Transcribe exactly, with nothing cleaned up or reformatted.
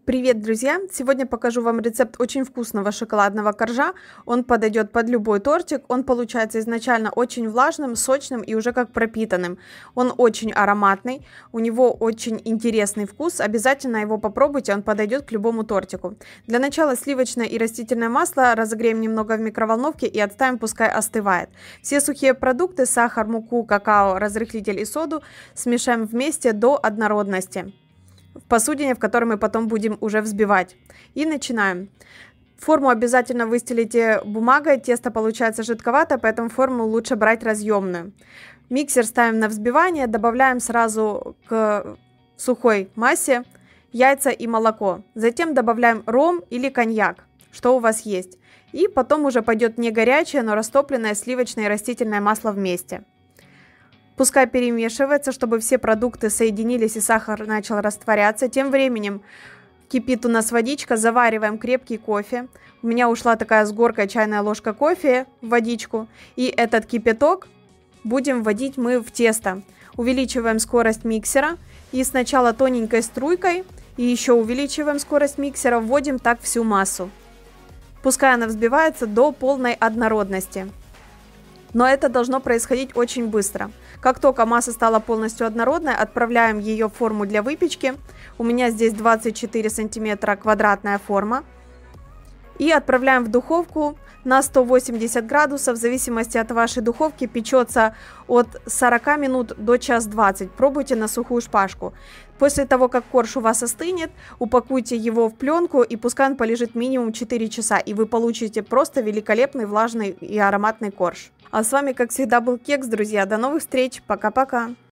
Привет, друзья! Сегодня покажу вам рецепт очень вкусного шоколадного коржа. Он подойдет под любой тортик. Он получается изначально очень влажным, сочным и уже как пропитанным. Он очень ароматный, у него очень интересный вкус. Обязательно его попробуйте, он подойдет к любому тортику. Для начала сливочное и растительное масло разогреем немного в микроволновке и отставим, пускай остывает. Все сухие продукты, сахар, муку, какао, разрыхлитель и соду смешаем вместе до однородности в посудине, в которой мы потом будем уже взбивать. И начинаем. Форму обязательно выстелите бумагой, тесто получается жидковато, поэтому форму лучше брать разъемную. Миксер ставим на взбивание, добавляем сразу к сухой массе яйца и молоко. Затем добавляем ром или коньяк, что у вас есть. И потом уже пойдет не горячее, но растопленное сливочное и растительное масло вместе. Пускай перемешивается, чтобы все продукты соединились и сахар начал растворяться. Тем временем кипит у нас водичка, завариваем крепкий кофе. У меня ушла такая с горкой чайная ложка кофе в водичку. И этот кипяток будем вводить мы в тесто. Увеличиваем скорость миксера и сначала тоненькой струйкой, и еще увеличиваем скорость миксера, вводим так всю массу. Пускай она взбивается до полной однородности. Но это должно происходить очень быстро. Как только масса стала полностью однородной, отправляем ее в форму для выпечки. У меня здесь двадцать четыре сантиметра квадратная форма. И отправляем в духовку на сто восемьдесят градусов. В зависимости от вашей духовки печется от сорока минут до часа двадцати. Пробуйте на сухую шпажку. После того, как корж у вас остынет, упакуйте его в пленку и пускай он полежит минимум четыре часа. И вы получите просто великолепный, влажный и ароматный корж. А с вами, как всегда, был Кекс, друзья. До новых встреч. Пока-пока.